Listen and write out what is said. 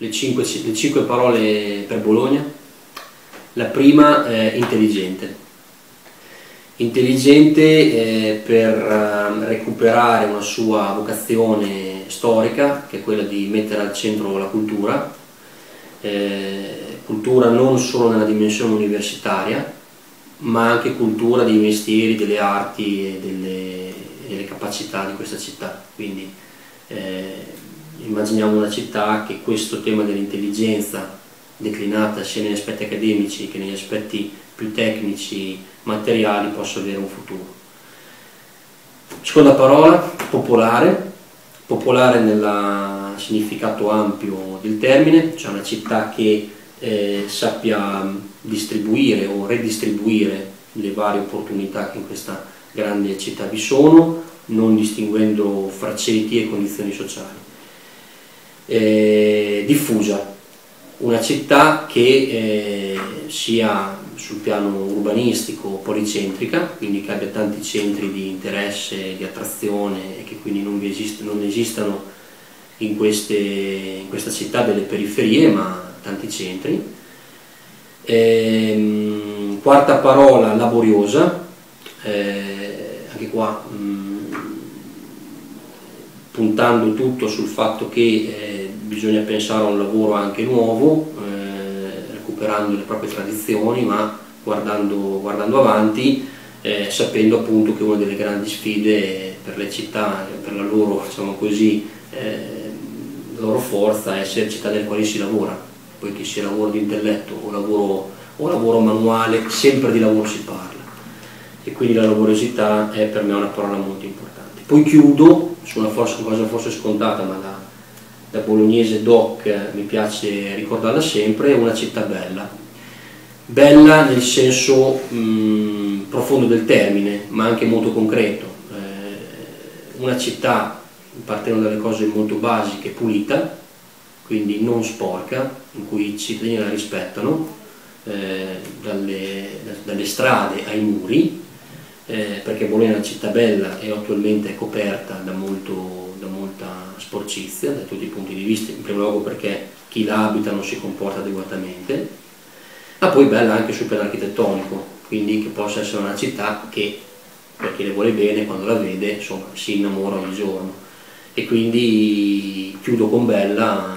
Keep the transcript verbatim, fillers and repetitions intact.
le cinque, le cinque parole per Bologna. La prima è intelligente. Intelligente eh, per eh, recuperare una sua vocazione storica, che è quella di mettere al centro la cultura, eh, cultura non solo nella dimensione universitaria, ma anche cultura dei mestieri, delle arti e delle, delle capacità di questa città. Quindi eh, immaginiamo una città che questo tema dell'intelligenza, declinata sia negli aspetti accademici che negli aspetti più tecnici, materiali, possa avere un futuro. Seconda parola, popolare. Popolare nel significato ampio del termine, cioè una città che eh, sappia distribuire o redistribuire le varie opportunità che in questa grande città vi sono, non distinguendo fra ceti e condizioni sociali. Eh, diffusa. Una città che eh, sia sul piano urbanistico policentrica, quindi che abbia tanti centri di interesse, di attrazione e che quindi non, vi esist non esistano in, queste, in questa città delle periferie, ma tanti centri. Ehm, quarta parola, laboriosa. Eh, anche qua mh, puntando tutto sul fatto che eh, bisogna pensare a un lavoro anche nuovo, eh, recuperando le proprie tradizioni, ma guardando, guardando avanti, eh, sapendo appunto che una delle grandi sfide per le città, per la loro, diciamo così, eh, la loro forza è essere città nelle quali si lavora, poi che sia lavoro di intelletto o lavoro, o lavoro manuale, sempre di lavoro si parla, e quindi la laboriosità è per me una parola molto importante. Poi chiudo su una, forse, una cosa forse scontata, ma da da bolognese doc mi piace ricordarla sempre, è una città bella. Bella nel senso mh, profondo del termine, ma anche molto concreto. Eh, una città, partendo dalle cose molto basiche, pulita, quindi non sporca, in cui i cittadini la rispettano, eh, dalle, dalle strade ai muri, eh, perché Bologna è una città bella e attualmente è coperta da molto da molta sporcizia da tutti i punti di vista, in primo luogo perché chi la abita non si comporta adeguatamente, ma poi bella anche sul piano architettonico, quindi che possa essere una città che per chi le vuole bene, quando la vede, insomma, si innamora ogni giorno. E quindi chiudo con bella